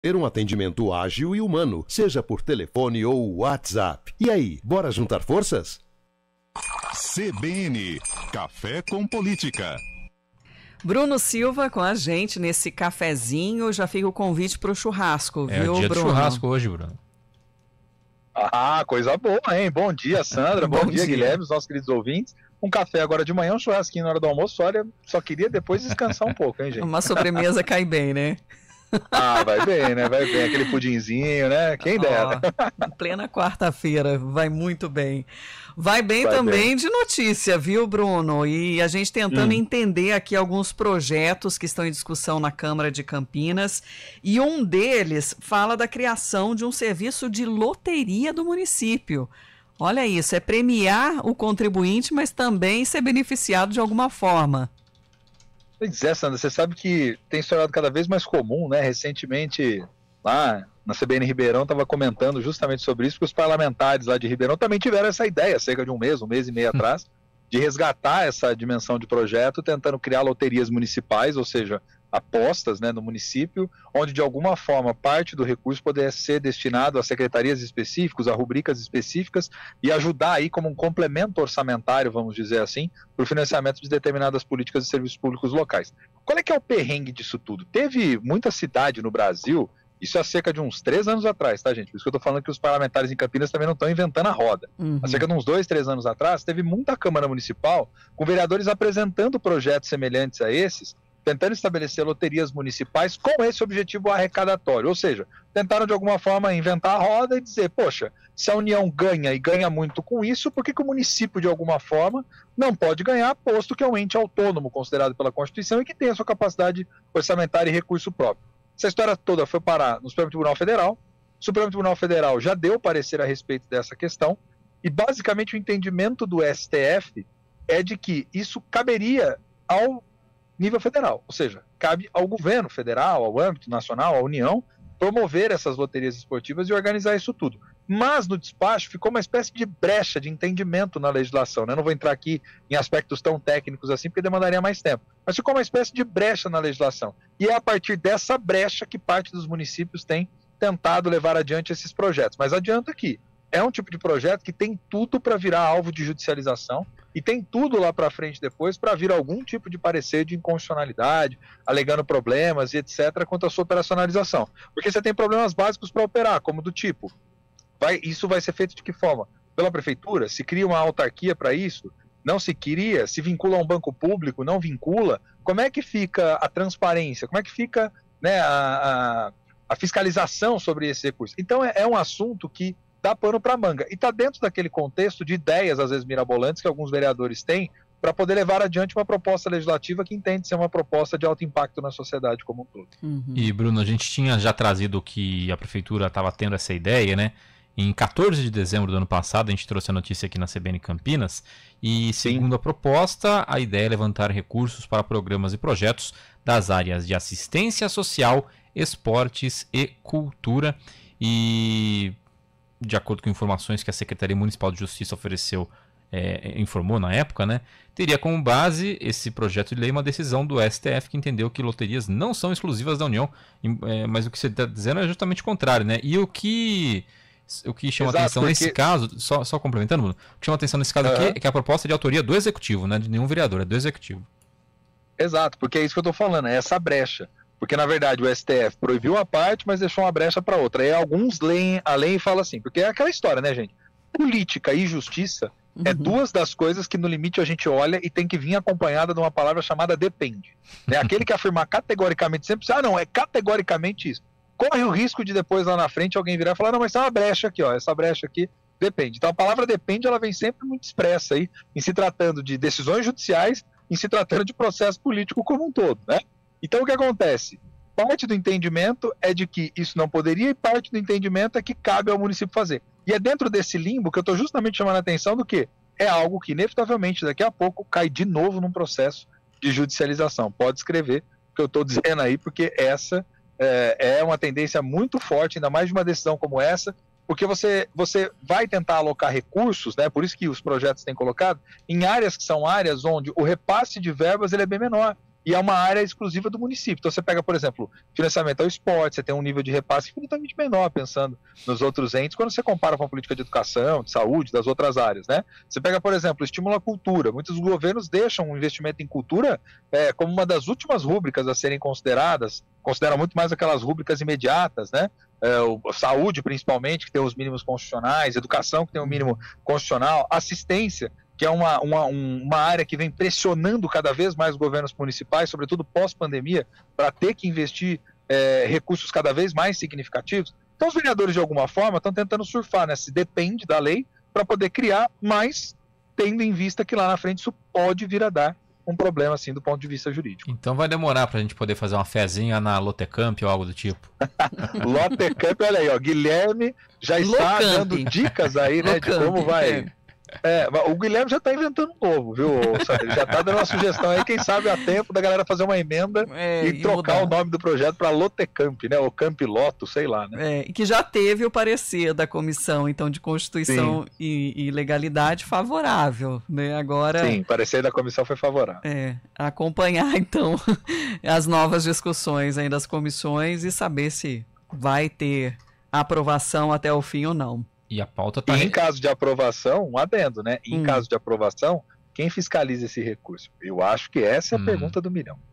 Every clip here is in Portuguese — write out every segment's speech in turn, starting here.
Ter um atendimento ágil e humano, seja por telefone ou WhatsApp. E aí, bora juntar forças? CBN, Café com Política. Bruno Silva com a gente nesse cafezinho. Já fica o convite para o churrasco, viu, É o dia Bruno? do churrasco hoje, Bruno. Ah, coisa boa, hein? Bom dia, Sandra. Bom dia, Guilherme, os nossos queridos ouvintes. Um café agora de manhã, um churrasquinho na hora do almoço. Olha, só queria depois descansar um pouco, hein, gente? Uma sobremesa cai bem, né? Ah, vai bem, né? Vai bem. Aquele pudinzinho, né? Quem dera. Plena quarta-feira, vai muito bem. Vai bem Vai também bem. de notícia, viu, Bruno? E a gente tentando entender aqui alguns projetos que estão em discussão na Câmara de Campinas. E um deles fala da criação de um serviço de loteria do município. Olha isso, é premiar o contribuinte, mas também ser beneficiado de alguma forma. Pois é, Sandra, você sabe que tem se tornado cada vez mais comum, né? Recentemente, lá na CBN Ribeirão, estava comentando justamente sobre isso, porque os parlamentares lá de Ribeirão também tiveram essa ideia, cerca de um mês e meio atrás, de resgatar essa dimensão de projeto, tentando criar loterias municipais, ou seja, apostas, né, no município, onde de alguma forma parte do recurso pudesse ser destinado a secretarias específicas, a rubricas específicas e ajudar aí como um complemento orçamentário, vamos dizer assim, para o financiamento de determinadas políticas e serviços públicos locais. Qual é que é o perrengue disso tudo? Teve muita cidade no Brasil, isso há cerca de uns 3 anos atrás, tá, gente? Por isso que eu tô falando que os parlamentares em Campinas também não estão inventando a roda. Há cerca de uns 2, 3 anos atrás, teve muita Câmara Municipal com vereadores apresentando projetos semelhantes a esses, tentando estabelecer loterias municipais com esse objetivo arrecadatório, ou seja, tentaram de alguma forma inventar a roda e dizer, poxa, se a União ganha e ganha muito com isso, por que o município de alguma forma não pode ganhar, posto que é um ente autônomo considerado pela Constituição e que tem a sua capacidade orçamentária e recurso próprio. Essa história toda foi parar no Supremo Tribunal Federal, o Supremo Tribunal Federal já deu parecer a respeito dessa questão e basicamente o entendimento do STF é de que isso caberia ao nível federal, ou seja, cabe ao governo federal, ao âmbito nacional, à União, promover essas loterias esportivas e organizar isso tudo. Mas no despacho ficou uma espécie de brecha de entendimento na legislação, né? Eu não vou entrar aqui em aspectos tão técnicos assim, porque demandaria mais tempo, mas ficou uma espécie de brecha na legislação. E é a partir dessa brecha que parte dos municípios tem tentado levar adiante esses projetos. Mas adianta que é um tipo de projeto que tem tudo para virar alvo de judicialização e tem tudo lá para frente depois para vir algum tipo de parecer de inconstitucionalidade, alegando problemas e etc. quanto à sua operacionalização. Porque você tem problemas básicos para operar, como do tipo, isso vai ser feito de que forma? Pela prefeitura? Se cria uma autarquia para isso? Não se cria? Se vincula a um banco público? Não vincula? Como é que fica a transparência? Como é que fica, né, a fiscalização sobre esse recurso? Então é um assunto que dá pano para manga. E está dentro daquele contexto de ideias, às vezes mirabolantes, que alguns vereadores têm, para poder levar adiante uma proposta legislativa que entende ser uma proposta de alto impacto na sociedade como um todo. E, Bruno, a gente tinha já trazido que a prefeitura estava tendo essa ideia, né? Em 14 de dezembro do ano passado, a gente trouxe a notícia aqui na CBN Campinas, e segundo a proposta, a ideia é levantar recursos para programas e projetos das áreas de assistência social, esportes e cultura. E, de acordo com informações que a Secretaria Municipal de Justiça informou na época, né, teria como base esse projeto de lei uma decisão do STF que entendeu que loterias não são exclusivas da União, mas o que você está dizendo é justamente o contrário, né? E o que chama atenção nesse caso, só complementando, Bruno, o que chama atenção nesse caso aqui é que a proposta é de autoria do Executivo, não é de nenhum vereador, é do Executivo. Exato, porque é isso que eu estou falando, é essa brecha. Porque, na verdade, o STF proibiu uma parte, mas deixou uma brecha para outra. Aí alguns leem a lei e falam assim, porque é aquela história, né, gente? Política e justiça é duas das coisas que, no limite, a gente olha e tem que vir acompanhada de uma palavra chamada depende. É aquele que afirmar categoricamente sempre, não, é categoricamente isso. Corre o risco de depois, lá na frente, alguém virar e falar, não, mas tem uma brecha aqui, ó, essa brecha aqui depende. Então, a palavra depende, ela vem sempre muito expressa aí, em se tratando de decisões judiciais, em se tratando de processo político como um todo, né? Então, o que acontece? Parte do entendimento é de que isso não poderia e parte do entendimento é que cabe ao município fazer. E é dentro desse limbo que eu estou justamente chamando a atenção do que é algo que, inevitavelmente, daqui a pouco, cai de novo num processo de judicialização. Pode escrever o que eu estou dizendo aí, porque essa é uma tendência muito forte, ainda mais de uma decisão como essa, porque você vai tentar alocar recursos, né? Por isso que os projetos têm colocado, em áreas que são áreas onde o repasse de verbas ele é bem menor. e é uma área exclusiva do município. Então você pega, por exemplo, financiamento ao esporte, você tem um nível de repasse infinitamente menor, pensando nos outros entes, quando você compara com a política de educação, de saúde, das outras áreas, né? Você pega, por exemplo, estímulo à cultura. Muitos governos deixam o investimento em cultura como uma das últimas rúbricas a serem consideradas, consideram muito mais aquelas rúbricas imediatas, né? Saúde, principalmente, que tem os mínimos constitucionais, educação, que tem o mínimo constitucional, assistência, que é uma área que vem pressionando cada vez mais os governos municipais, sobretudo pós-pandemia, para ter que investir recursos cada vez mais significativos. Então os vereadores, de alguma forma, estão tentando surfar, né? Se depende da lei para poder criar, mas tendo em vista que lá na frente isso pode vir a dar um problema, assim, do ponto de vista jurídico. Então vai demorar para a gente poder fazer uma fezinha na Lotecamp ou algo do tipo. Lotecamp, olha aí, ó, Guilherme já está dando dicas aí, né, de como vai... o Guilherme já está inventando um novo, viu? Ele já está dando uma sugestão aí, quem sabe a tempo da galera fazer uma emenda e trocar o nome do projeto para Lotecamp, né? Ou Camp Loto, sei lá, né? E que já teve o parecer da comissão, então, de Constituição e Legalidade favorável, né? Agora... Sim, o parecer da comissão foi favorável. Acompanhar, então, as novas discussões aí das comissões e saber se vai ter aprovação até o fim ou não. E a pauta tá... E em caso de aprovação, um adendo, né? Em caso de aprovação, quem fiscaliza esse recurso? Eu acho que essa é a pergunta do milhão.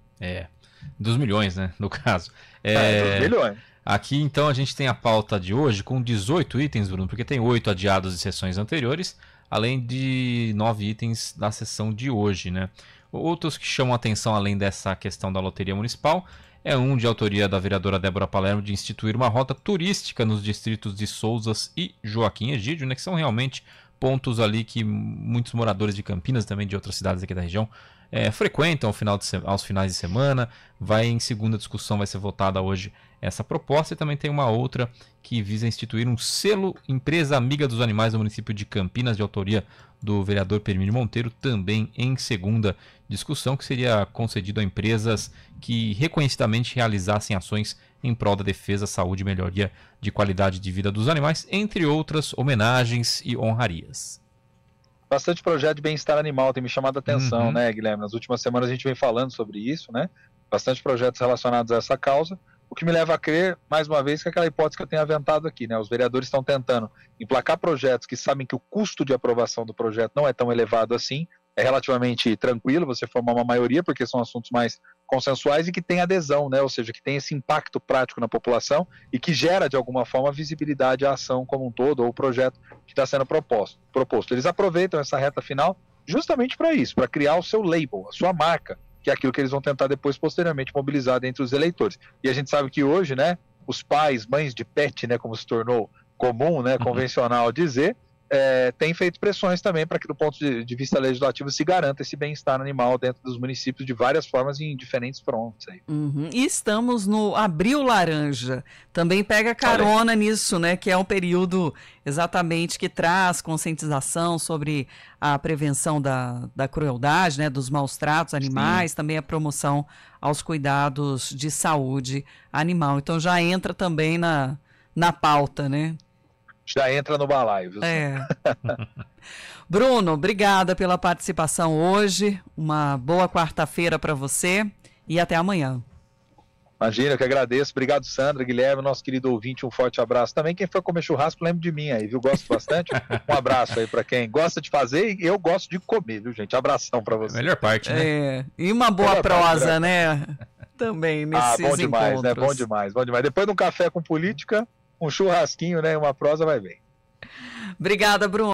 Dos milhões, né? No caso. Dos milhões. Aqui, então, a gente tem a pauta de hoje com 18 itens, Bruno, porque tem 8 adiados de sessões anteriores, além de 9 itens da sessão de hoje, né? Outros que chamam a atenção, além dessa questão da loteria municipal, é um de autoria da vereadora Débora Palermo de instituir uma rota turística nos distritos de Souzas e Joaquim Egídio, né, que são realmente pontos ali que muitos moradores de Campinas, também de outras cidades aqui da região, frequentam aos finais de semana. Em segunda discussão vai ser votada hoje essa proposta, e também tem uma outra que visa instituir um selo Empresa Amiga dos Animais do município de Campinas, de autoria do vereador Permínio Monteiro, também em segunda discussão, que seria concedido a empresas que reconhecidamente realizassem ações em prol da defesa, saúde e melhoria de qualidade de vida dos animais, entre outras homenagens e honrarias. Bastante projeto de bem-estar animal tem me chamado a atenção, né, Guilherme? Nas últimas semanas a gente vem falando sobre isso, né? Bastante projetos relacionados a essa causa, o que me leva a crer, mais uma vez, que aquela hipótese que eu tenho aventado aqui, né? Os vereadores estão tentando emplacar projetos que sabem que o custo de aprovação do projeto não é tão elevado assim, é relativamente tranquilo você formar uma maioria, porque são assuntos mais consensuais e que tem adesão, né? Ou seja, que tem esse impacto prático na população e que gera, de alguma forma, visibilidade à ação como um todo, ou o projeto que está sendo proposto. Eles aproveitam essa reta final justamente para isso, para criar o seu label, a sua marca, que é aquilo que eles vão tentar depois, posteriormente, mobilizar entre os eleitores. E a gente sabe que hoje, né, os pais, mães de pet, né, como se tornou comum, né, convencional dizer, tem feito pressões também para que, do ponto de vista legislativo, se garanta esse bem-estar animal dentro dos municípios de várias formas e em diferentes frontes. Aí. E estamos no Abril Laranja, também pega carona nisso, né, que é um período exatamente que traz conscientização sobre a prevenção da crueldade, né, dos maus tratos animais, também a promoção aos cuidados de saúde animal. Então já entra também na pauta, né? Já entra no balaio, viu? Bruno, obrigada pela participação hoje. Uma boa quarta-feira para você e até amanhã. Imagina, eu que agradeço. Obrigado, Sandra, Guilherme, nosso querido ouvinte, um forte abraço. Também quem for comer churrasco, lembre de mim aí, viu? Gosto bastante. Um abraço aí para quem gosta de fazer e eu gosto de comer, viu, gente? Abração para você. Melhor parte, né? E uma boa prosa, né? Também nesses bom demais, encontros. Né? Bom demais, bom demais. Depois de um café com política, um churrasquinho, né? Uma prosa vai bem. Obrigada, Bruno.